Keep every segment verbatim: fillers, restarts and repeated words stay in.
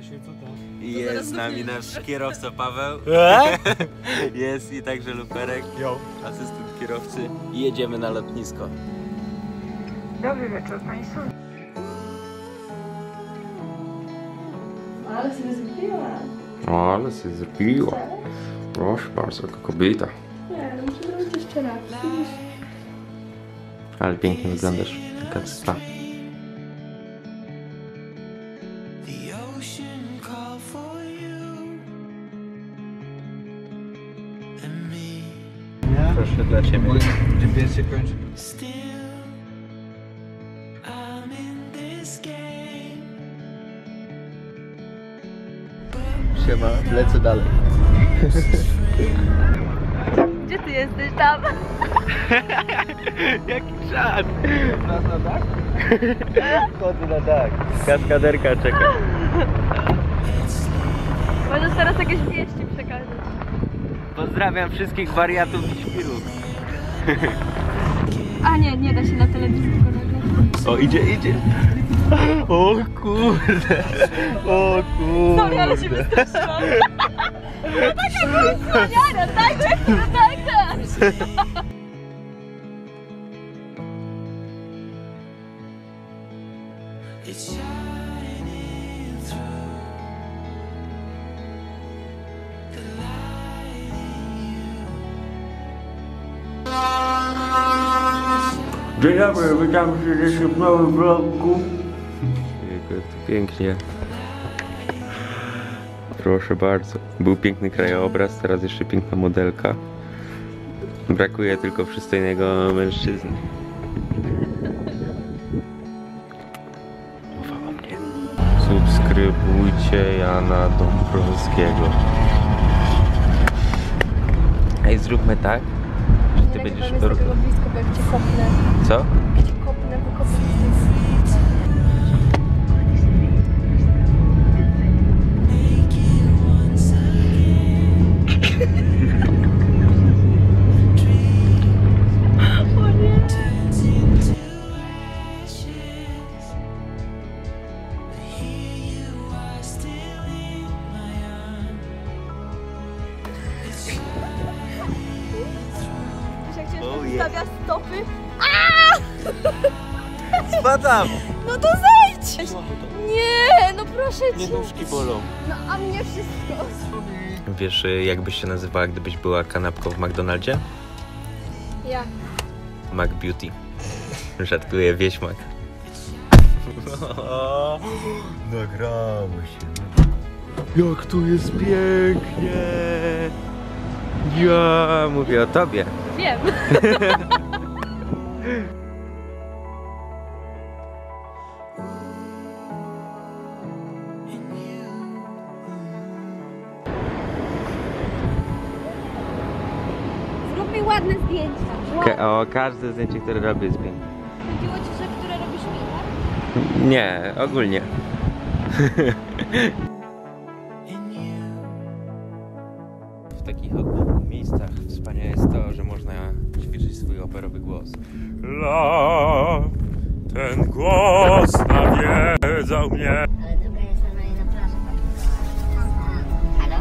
I jest z nami nasz kierowca Paweł. Jest i także Luperek, asystent kierowcy. I jedziemy na lotnisko. Dobry wieczór Państwu. Ale sobie zrobiła. O, ale się zrobiła. Proszę bardzo, jaka kobieta. Nie, no muszę zrobić jeszcze raz. Widzisz? Ale pięknie wyglądasz. Jaka spa. Proszę dla Ciebie. Gdzie pies się kończy? Siema, lecę dalej. Gdzie ty jesteś tam? Jaki czad! Na, na dach? Chodzę na dach. Kaskaderka czeka. Możesz teraz jakieś wieści przekazać. Pozdrawiam wszystkich wariatów i świrów. A nie, nie da się na telewizji tylko nagrać. O, idzie, idzie. O kurde. O kurde. Sorry, ale się wystraszyłam. No taka była słaniara, tak, tak, tak, tak. Dzień dobry, witam serdecznie w nowym vlogu. Jak to pięknie. Proszę bardzo. Był piękny krajobraz, teraz jeszcze piękna modelka. Brakuje tylko przystojnego mężczyzny. Mowa o mnie. Subskrybujcie Jana Dąbrowskiego. Ej, zróbmy tak, że ty będziesz... Jest tego blisko, bo jak cię kopnę. Co? Jak cię kopnę, wykopnę. Stawia stopy. Spadam! No to zejdź! Nie, no proszę Nie, cię. nóżki bolą. No a mnie wszystko. Wiesz, jak byś się nazywała, gdybyś była kanapką w McDonaldzie? Ja. McBeauty. Rzadkuję wieśmak. Nagrało się. Jak tu jest pięknie! Ja mówię o tobie. Wiem. Zrób mi ładne zdjęcia. Ka o, każde zdjęcie, które robię, jest piękne. Chodziło ci, że które robisz mi, tak? Nie, ogólnie. W takich oddalonych miejscach wspaniałe jest to, że można ćwiczyć swój operowy głos. La, ten głos nawiedzał mnie. Ale druga jest normalnie na plaży. Halo?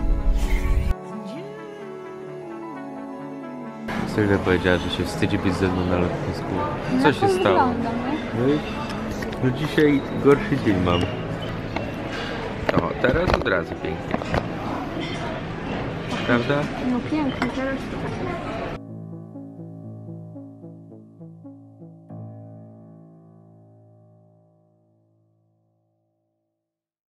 Sylwia powiedziała, że się wstydzi być ze mną na lotnisku. Co się stało? No, i- no dzisiaj gorszy dzień mam. O, teraz od razu pięknie. Prawda? No pięknie, teraz to tak.